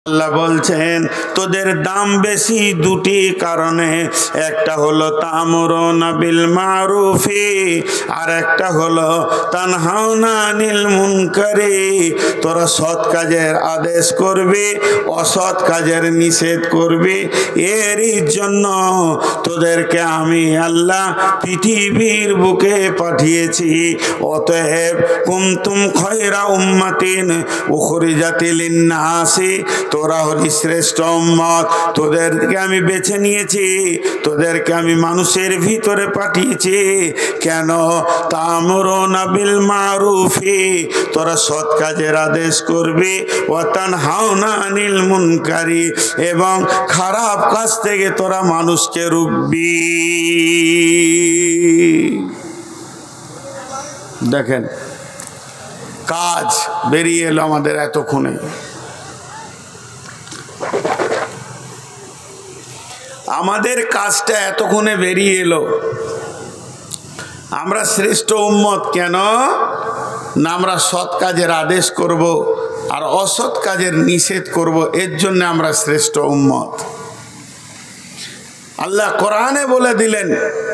আল্লাহ বলছেন তোদের দাম বেশি দুটি কারণে, একটা হলো তা'মুরুনা বিল মা'রুফি, আর একটা হলো তানহাউনা আনিল মুনকারি। তোরা সৎ কাজের আদেশ করবি, অসৎ কাজের নিষেধ করবি। এরই জন্য তোদেরকে আমি আল্লাহ পৃথিবীর বুকে পাঠিয়েছি। অতএব কুনতুম খায়রা উম্মাতিন উখরিজাত লিন-নাসি, তোরা হলি শ্রেষ্ঠ উম্মত, তোদেরকে আমি বেছে নিয়েছি, তোদেরকে আমি মানুষের ভিতরে পাঠিয়েছি। কেন? তা'মুরুনা বিল মা'রুফি, তোরা সৎ কাজের আদেশ করবি, ওয়া তানহাউনা আনিল মুনকারি, এবং খারাপ কাজ থেকে তোরা মানুষকে রুখবি। দেখেন কাজ বেরিয়ে এলো আমাদের এতক্ষণে। আমাদের কাজটা এতক্ষণে বেরিয়ে এলো। আমরা শ্রেষ্ঠ উম্মত কেন? না আমরা সৎ কাজের আদেশ করব আর অসৎ কাজের নিষেধ করব, এর জন্য আমরা শ্রেষ্ঠ উম্মত। আল্লাহ কোরআনে বলে দিলেন।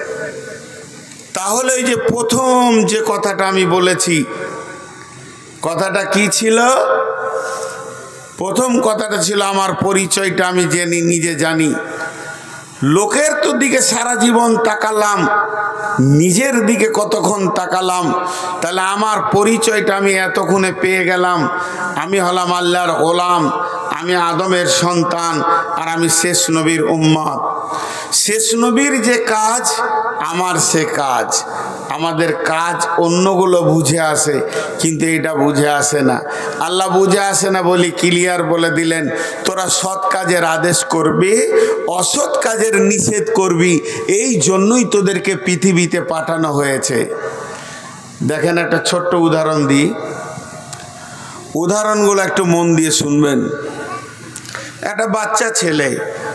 তাহলে এই যে প্রথম যে কথাটা আমি বলেছি, কথাটা কি ছিল? প্রথম কথাটা ছিল আমার পরিচয়টা আমি নিজে জানি। লোকের তো দিকে সারা জীবন তাকালাম, নিজের দিকে কতক্ষণ তাকালাম? তাহলে আমার পরিচয়টা আমি এতক্ষণে পেয়ে গেলাম। আমি হলাম আল্লাহর গোলাম, আমি আদমের সন্তান, আর আমি শেষ নবীর উম্মত। শেষ নবীর যে কাজ আমার সে কাজ। আমাদের কাজ অন্যগুলো বুঝে আসে, কিন্তু এটা বুঝে আসে না। আল্লাহ বুঝে আসে না বলি ক্লিয়ার বলে দিলেন, তোরা সৎ কাজের আদেশ করবি, অসৎ কাজের নিষেধ করবি। এই জন্যই তোদেরকে পৃথিবীতে পাঠানো হয়েছে। দেখেন একটা ছোট্ট উদাহরণ দিই, উদাহরণগুলো একটু মন দিয়ে শুনবেন। একটা বাচ্চা ছেলে,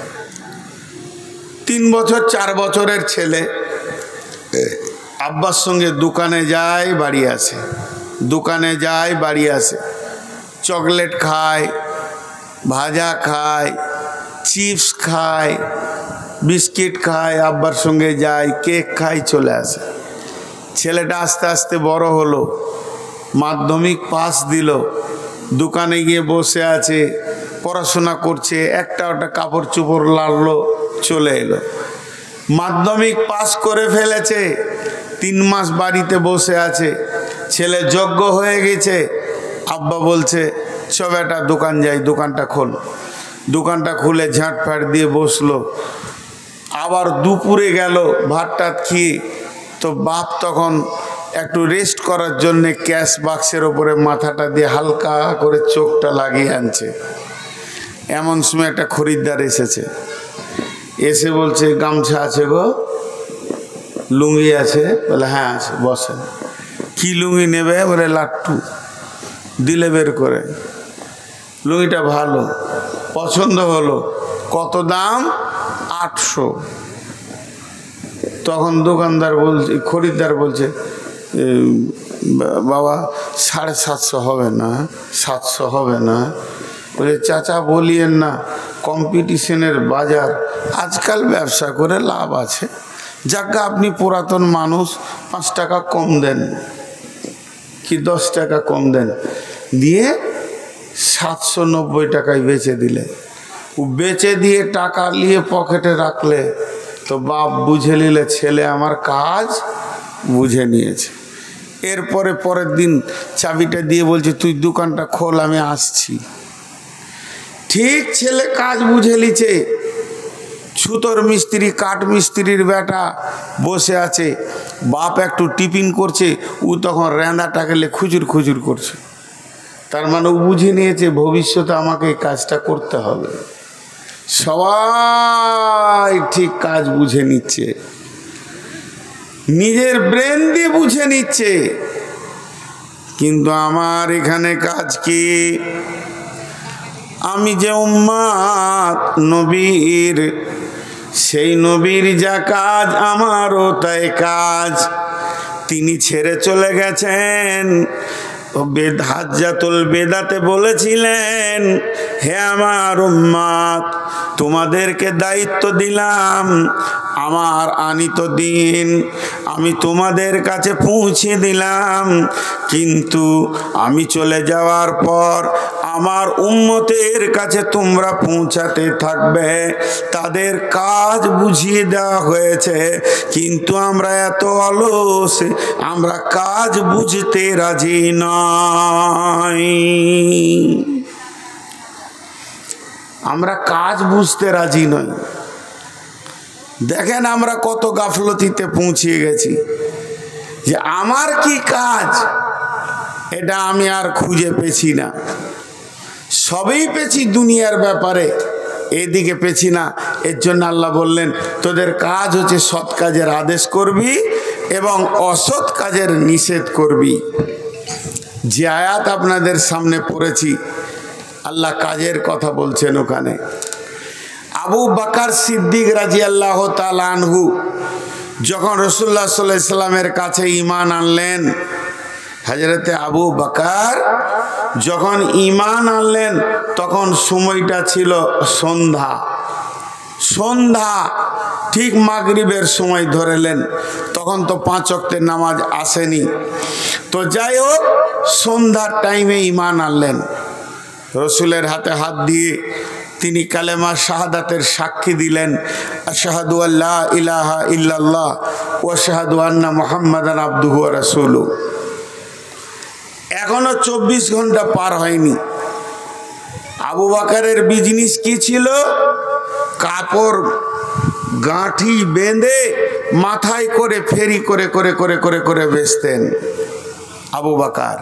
3 বছর 4 বছরের ছেলে, আব্বার সঙ্গে দোকানে যায় বাড়ি আসে, দোকানে যায় বাড়ি আসে, চকলেট খায়, ভাজা খায়, চিপস খায়, বিস্কিট খায়, আব্বার সঙ্গে যায়, কেক খায়, চলে আসে। ছেলেটা আস্তে আস্তে বড় হলো, মাধ্যমিক পাস দিল, দোকানে গিয়ে বসে আছে, পড়াশোনা করছে, একটা কাপড় চোপড় লাড়লো, চলে এলো। মাধ্যমিক পাস করে ফেলেছে, 3 মাস বাড়িতে বসে আছে, ছেলে যোগ্য হয়ে গেছে। আব্বা বলছে চ বেটা দোকান যাই, দোকানটা খোল। দোকানটা খুলে ঝাঁটফাট দিয়ে বসলো। আবার দুপুরে গেল ভাত টাত খেয়ে, তো বাপ তখন একটু রেস্ট করার জন্যে ক্যাশ বাক্সের ওপরে মাথাটা দিয়ে হালকা করে চোখটা লাগিয়ে আনছে। এমন সময় একটা খরিদ্দার এসেছে, এসে বলছে গামছা আছে গো, লুঙ্গি আছে? বলে হ্যাঁ আছে, বসেন। কি লুঙ্গি নেবে? বলে লাট্টু। দিলে বের করে, লুঙ্গিটা ভালো, পছন্দ হলো। কত দাম? 800। তখন দোকানদার বলছে, খরিদ্দার বলছে বাবা 750 হবে না? 700 হবে না? বলে চাচা বলিয়েন না, কম্পিটিশনের বাজার, আজকাল ব্যবসা করে লাভ আছে। যাকে আপনি পুরাতন মানুষ, 5 টাকা কম দেন কি 10 টাকা কম দেন, দিয়ে 790 টাকায় বেচে দিলে। ও বেচে দিয়ে টাকা নিয়ে পকেটে রাখলে, তো বাপ বুঝে নিলে ছেলে আমার কাজ বুঝে নিয়েছে। এরপরে পরের দিন চাবিটা দিয়ে বলছে তুই দোকানটা খোল, আমি আসছি। ঠিক ছেলে কাজ বুঝে লিছে। ছুতোর মিস্ত্রি, কাঠ মিস্ত্রির বেটা বসে আছে, বাপ একটু টিফিন করছে, ও তখন রেঁদাটা গেলে খুজুর খুজুর করছে। তার মানে ও বুঝে নিয়েছে ভবিষ্যতে আমাকে এই কাজটা করতে হবে। সবাই ঠিক কাজ বুঝে নিচ্ছে, নিজের ব্রেন দিয়ে বুঝে নিচ্ছে, কিন্তু আমার এখানে কাজ কি? আমি যে উম্মত নবীর, সেই নবীর যা কাজ আমারও তাই কাজ। তিনি ছেড়ে চলে গেছেন, হাজ্জাতুল বেদাতে বলেছিলেন, হে আমার উম্মত, তোমাদেরকে দায়িত্ব দিলাম আমার আনিত দিন আমি তোমাদের কাছে পৌঁছে দিলাম, কিন্তু আমি চলে যাওয়ার পর আমার উম্মতের কাছে তোমরা পৌঁছাতে থাকবে। তাদের কাজ বুঝিয়ে দেওয়া হয়েছে, কিন্তু আমরা এত অলস, আমরা কাজ বুঝতে রাজি নই। আমরা কাজ বুঝতে রাজি নই। দেখেন আমরা কত গাফলতিতে পৌঁছিয়ে গেছি যে আমার কি কাজ এটা আমি আর খুঁজে পেছি না। সবই পেছি দুনিয়ার ব্যাপারে, এদিকে পেছি না। এর জন্য আল্লাহ বললেন, তোদের কাজ হচ্ছে সৎ কাজের আদেশ করবি এবং অসৎ কাজের নিষেধ করবি। যে আয়াত আপনাদের সামনে পড়েছি, আল্লাহ কাজের কথা বলছেন ওখানে। আবু বকর সিদ্দিক রাদিয়াল্লাহু তাআলা আনহু যখন রাসূলুল্লাহ সাল্লাল্লাহু আলাইহি সাল্লামের কাছে ঈমান আনলেন, হযরতে আবু বকর যখন ঈমান আনলেন তখন সময়টা ছিল সন্ধ্যা। সন্ধ্যা ঠিক মাগরিবের সময় ধরেলেন, তখন তো 5 ওয়াক্তের নামাজ আসেনি। তো যাই হোক, সন্ধ্যার টাইমে ঈমান আনলেন। রসুলের হাতে হাত দিয়ে তিনি কালেমা শাহাদাতের সাক্ষী দিলেন, আশহাদু আল্লা ইলাহা ইল্লাল্লাহ ওয়া আশহাদু আন্না মুহাম্মাদান আবদুহু ওয়া রাসূলুহু। এখনো 24 ঘন্টা পার হয়নি। আবু বকরের বিজনেস কি ছিল? কাপড় গাঁঠি বেঁধে মাথায় করে ফেরি করে করে করে করে করে বেচতেন। আবু বকর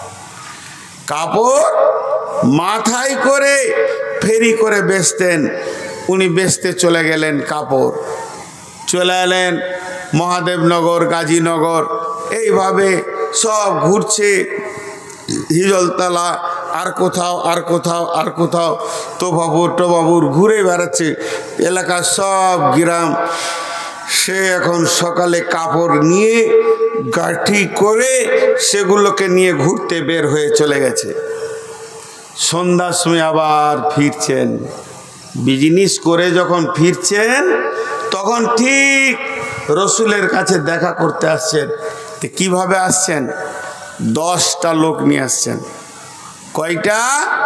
কাপড় মাথায় করে ফেরি করে বেচতেন। উনি বেচতে চলে গেলেন কাপড়, চলে এলেন মহাদেবনগর, গাজীনগর, এইভাবে সব ঘুরছে, হিজলতলা, আর কোথাও আর কোথাও আর কোথাও, তোবাবুর ঘুরে বেড়াচ্ছে এলাকার সব গ্রাম। সে এখন সকালে কাপড় নিয়ে গাঁঠি করে সেগুলোকে নিয়ে ঘুরতে বের হয়ে চলে গেছে। সন্ধ্যার সময় আবার ফিরছেন। বিজনেস করে যখন ফিরছেন তখন ঠিক রসুলের কাছে দেখা করতে আসছেন। তো কিভাবে আসছেন? 10টা লোক নিয়ে আসছেন। কয়টা?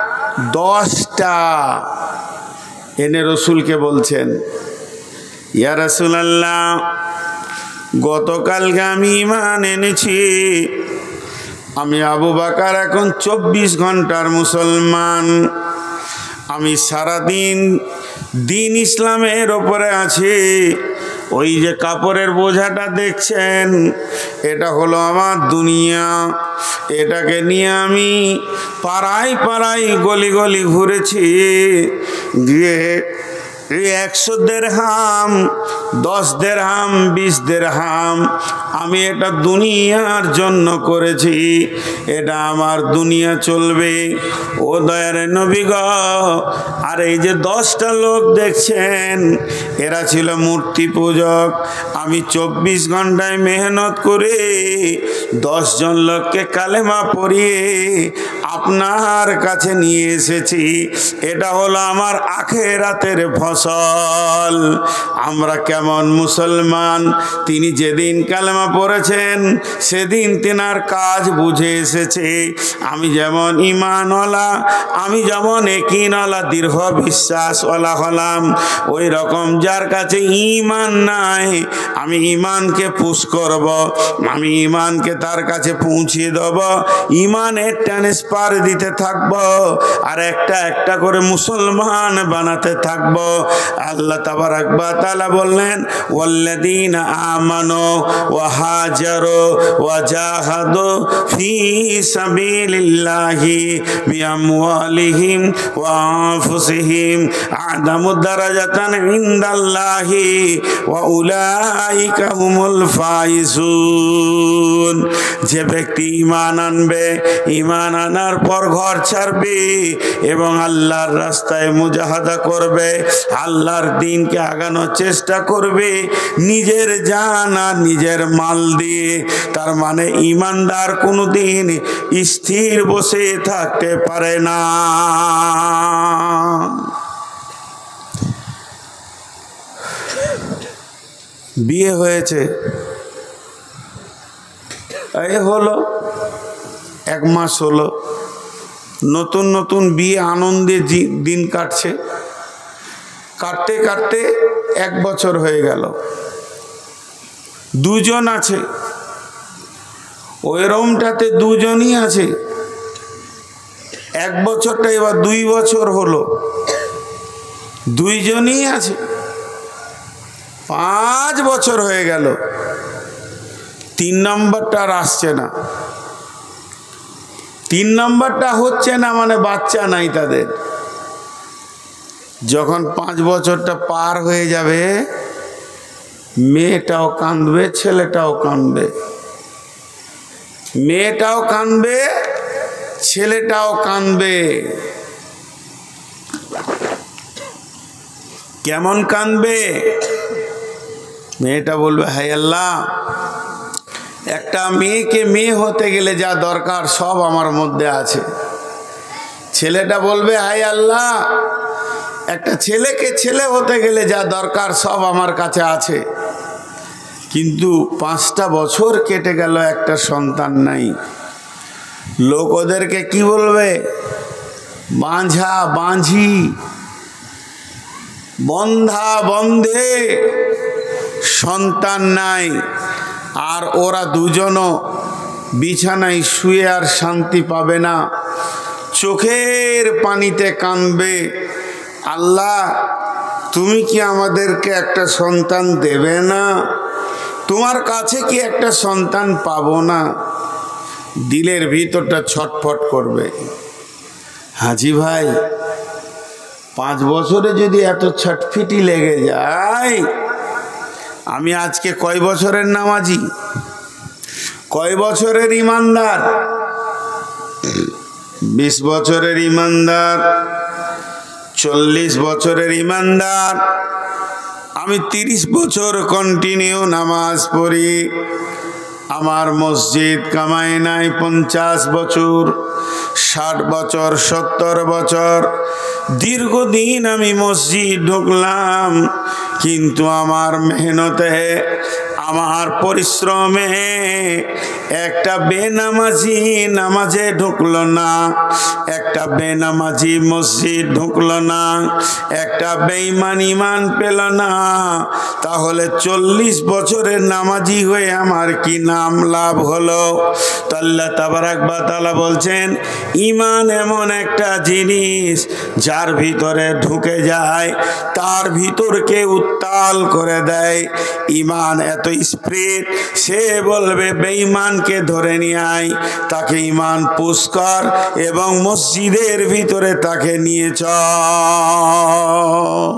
10টা। এনে রসুলকে বলছেন, ইয়া রাসূলুল্লাহ, গতকালকে আমি ঈমান এনেছি। আমি আবু বকর এখন 24 ঘন্টার মুসলমান। আমি সারাদিন দিন ইসলামের ওপরে আছি। ওই যে কাপড়ের বোঝাটা দেখছেন, এটা হলো আমার দুনিয়া। এটাকে নিয়ে আমি পাড়ায় পাড়ায় গলি গলি ঘুরেছি, গিয়ে 100 দিরহাম, 10 দিরহাম, 20 দিরহাম আমি এটা দুনিয়ার জন্য করেছি। এটা আমার দুনিয়া চলবে। ও দয়ার নবী গো, আর এই যে 10টা লোক দেখছেন, এরা ছিল মূর্তি পূজক। আমি 24 ঘন্টায় মেহনত করে 10 জন লোককে কালেমা পড়িয়ে আপনার কাছে নিয়ে এসেছি। এটা হলো আমার আখিরাতের ফসল। আমরা কেমন মুসলমান? তিনি যেদিন কালেমা পড়েছেন সেদিন তিনার কাজ বুঝে এসেছে। আমি যেমন ঈমানওয়ালা, আমি যেমন ইয়াকিনওয়ালা, দৃঢ় বিশ্বাসওয়ালা হলাম, ওই রকম যার কাছে ঈমান নাই, আমি ঈমানকে পুশ করব, আমি ঈমানকে তার কাছে পৌঁছিয়ে দেব, ঈমানের ট্রান্সফার দিতে থাকব, আর একটা একটা করে মুসলমান বানাতে থাকব। আল্লাহ তাবারাক ওয়া তাআলা বললেন, ওয়াল্লাযীনা আমানু ওয়া হাজারু ওয়া জাহাদু ফি সাবিলিল্লাহি বিআমওয়ালিহিম ওয়া আনফুসিহিম আ'যামু দারাজাতান ইনদাল্লাহি ওয়া উলাইকা হুমুল ফাইজুন। যে ব্যক্তি ঈমান আনবে, ঈমান আনা কেনার পর ঘর ছাড়বে এবং আল্লাহর রাস্তায় মুজাহাদা করবে, আল্লাহর দ্বীনকে আগানোর চেষ্টা করবে নিজের জান আর নিজের মাল দিয়ে। তার মানে ঈমানদার কোনোদিন স্থির বসে থাকতে পারে না। বিয়ে হয়েছে, এই হলো 1 মাস হলো, নতুন নতুন বিয়ে আনন্দে দিন কাটছে, কাটতে কাটতে 1 বছর হয়ে গেল। 2 জন আছে, ওই রুমটাতে 2 জনই আছে। 1 বছরটা এবার 2 বছর হলো, 2 জনই আছে। 5 বছর হয়ে গেল, 3 নম্বরটা আর আসছে না। 3 নম্বরটা হচ্ছে না মানে বাচ্চা নাই তাদের। যখন 5 বছরটা পার হয়ে যাবে, মেয়েটাও কাঁদবে, ছেলেটাও কাঁদবে, মেয়েটাও কাঁদবে, ছেলেটাও কাঁদবে। কেমন কাঁদবে? মেয়েটা বলবে, হায় আল্লাহ, একটা মেয়েকে মেয়ে হতে গেলে যা দরকার সব আমার মধ্যে আছে। ছেলেটা বলবে, হায় আল্লাহ, একটা ছেলেকে ছেলে হতে গেলে যা দরকার সব আমার কাছে আছে, কিন্তু 5টা বছর কেটে গেল, একটা সন্তান নাই। লোক ওদেরকে কি বলবে? বাঁঝা বাঁঝি, বন্ধা বন্ধে, সন্তান নাই। আর ওরা 2 জনও বিছানায় শুয়ে আর শান্তি পাবে না, চোখের পানিতে কাঁদবে, আল্লাহ তুমি কি আমাদেরকে একটা সন্তান দেবে না? তোমার কাছে কি একটা সন্তান পাবো না? দিলের ভিতরটা ছটফট করবে। হাজি ভাই, 5 বছরে যদি এত ছটফিটি লেগে যায়, আমি আজকে কয় বছরের নামাজি, কয় বছরের ইমানদার? 20 বছরের ইমানদার, 40 বছরের ইমানদার। আমি 30 বছর কন্টিনিউ নামাজ পড়ি, আমার মসজিদ কামাই নাই 50 বছর, 60 বছর, 70 বছর, দীর্ঘদিন আমি মসজিদ ঢুকলাম, কিন্তু আমার মেহনতে, আমার পরিশ্রমে একটা বেনামাজি নামাজে ঢুকলো না, একটা বেনামাজি মসজিদ ঢুকলো না, একটা বেঈমান ঈমান পেল না। তাহলে 40 বছরের নামাজি হয়ে আমার কি নাম লাভ হলো? তো আল্লাহ তাবারাক ওয়া তাআলা বলছেন, ঈমান এমন একটা জিনিস যার ভিতরে ঢুকে যায় তার ভিতরকে উত্তাল করে দেয়। ঈমান এত স্পিরিট, সে বলবে বেঈমানকে ধরে নিয়ে আয়, তাকে ঈমান পুশ কর এবং মসজিদের ভিতরে তাকে নিয়ে চল।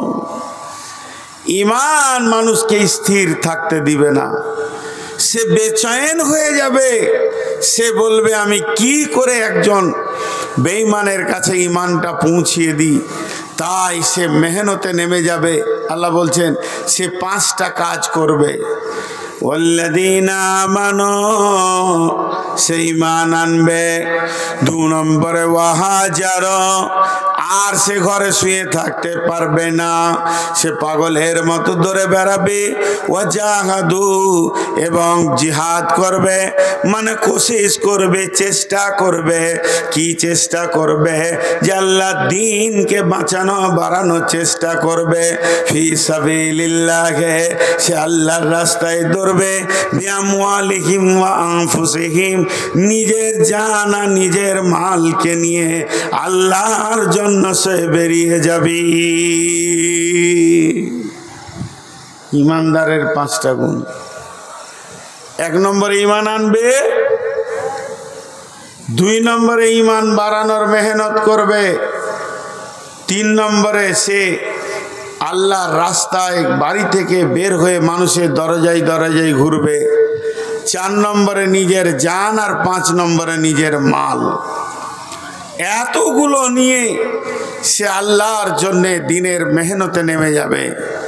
ঈমান মানুষকে স্থির থাকতে দিবে না, সে বেচैन হয়ে যাবে। সে বলবে আমি কি করে একজন বেঈমানের কাছে ঈমানটা পৌঁছিয়ে দিই। তাই সে মেহনতে নেমে যাবে। আল্লাহ বলছেন সে 5টা কাজ করবে। ওয়াল্লাযীনা আমানু, সে ঈমান আনবে। 2 নম্বরে ওয়াহাজার, আর সে ঘরে শুয়ে থাকতে পারবে না, সে পাগলের মতো দৌড়ে বেড়াবে। ওয়াজাহাদু, এবং জিহাদ করবে, মানে কোশিশ করবে, চেষ্টা করবে। কি চেষ্টা করবে? যে আল্লাহর দ্বীনকে বাঁচানো বাড়ানোর চেষ্টা করবে। ফি সাবিলিল্লাহ, সে আল্লাহর রাস্তায় দৌড়বে। বিআমওয়ালিহিম ওয়া আনফুসিহিম, নিজের জান আর নিজের মালকে নিয়ে আল্লাহর জন্য সে বেরিয়ে যাবে। ইমানদারের 5টা গুণ। 1 নম্বরে ঈমান আনবে, 2 নম্বরে ঈমান বাড়ানোর মেহনত করবে, 3 নম্বরে সে আল্লাহর রাস্তায় বাড়ি থেকে বের হয়ে মানুষের দরজায় দরজায় ঘুরবে, 4 নম্বরে নিজের জান আর 5 নম্বরে নিজের মাল। এতগুলো নিয়ে সে আল্লাহর জন্যে দিনের মেহনতে নেমে যাবে।